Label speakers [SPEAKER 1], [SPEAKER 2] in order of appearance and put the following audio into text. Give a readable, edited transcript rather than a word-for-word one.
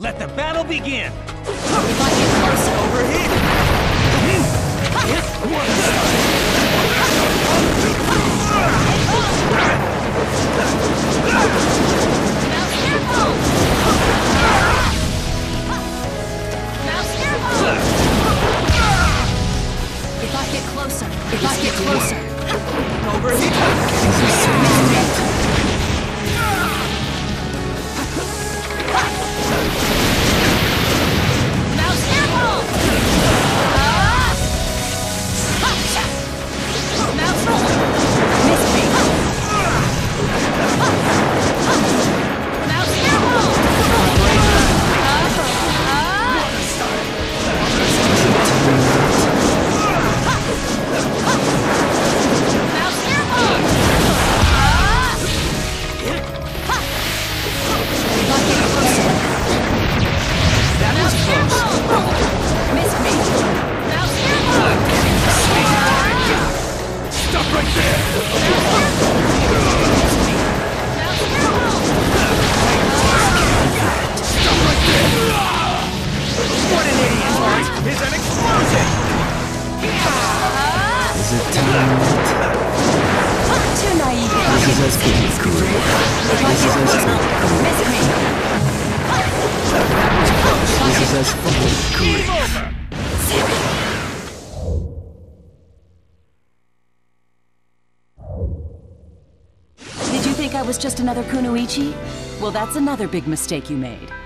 [SPEAKER 1] Let the battle begin!
[SPEAKER 2] If I get closer,
[SPEAKER 1] Overheat!
[SPEAKER 2] if I get closer, if I get closer.
[SPEAKER 1] Overheat!
[SPEAKER 2] Now snapple! Now throw! Miss me! Now snapple! Now snapple! If I get closer.
[SPEAKER 1] That was close!
[SPEAKER 2] Miss me! Now snapple!
[SPEAKER 1] Stop right there!
[SPEAKER 2] Now snapple!
[SPEAKER 1] Stop right there! What an idiot! Is an explosion!
[SPEAKER 3] Is it time?
[SPEAKER 2] Too naive.
[SPEAKER 3] This is as good as great.
[SPEAKER 2] If I
[SPEAKER 3] This
[SPEAKER 2] get
[SPEAKER 3] is as
[SPEAKER 2] closer, miss me!
[SPEAKER 3] This is as fucking great.
[SPEAKER 2] Did you think I was just another Kunoichi? Well, that's another big mistake you made.